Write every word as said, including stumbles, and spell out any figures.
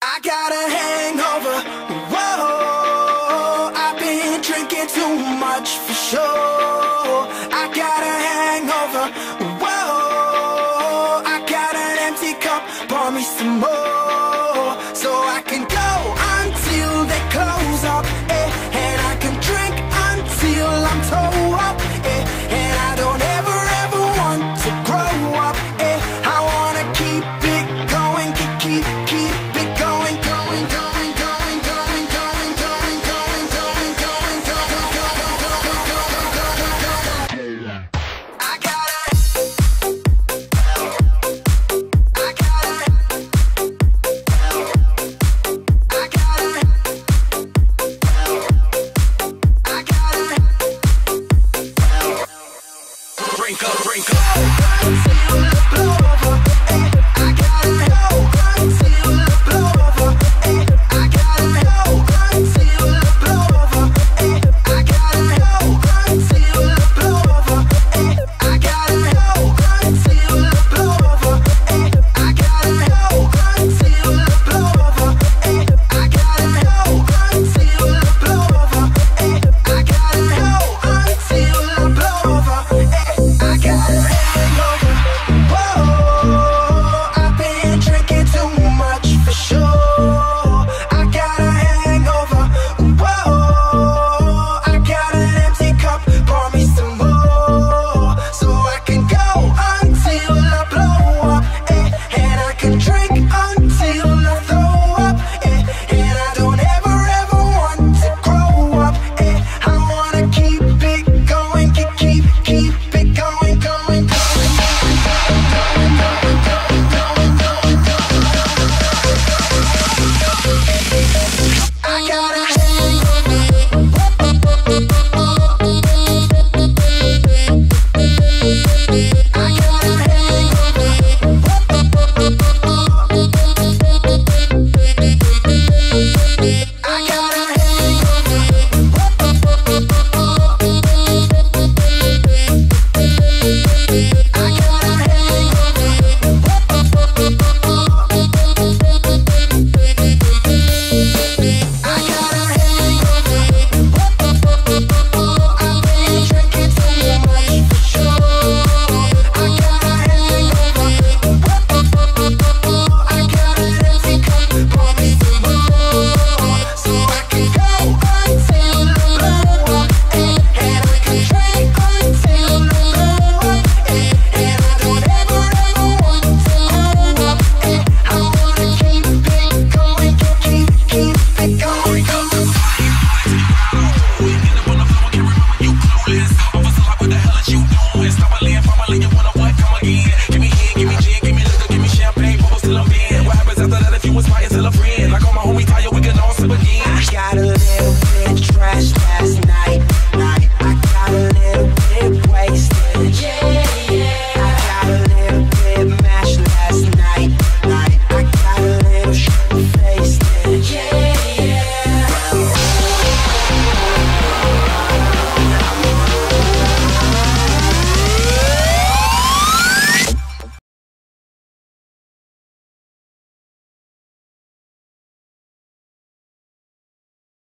I got a hangover, whoa, I've been drinking too much for sure. I got a hangover, whoa, I got an empty cup, pour me some more. So I can go until they close up, eh, and I can drink until I'm toe up, eh, and I don't ever ever want to grow up, eh, I wanna keep it going, keep, keep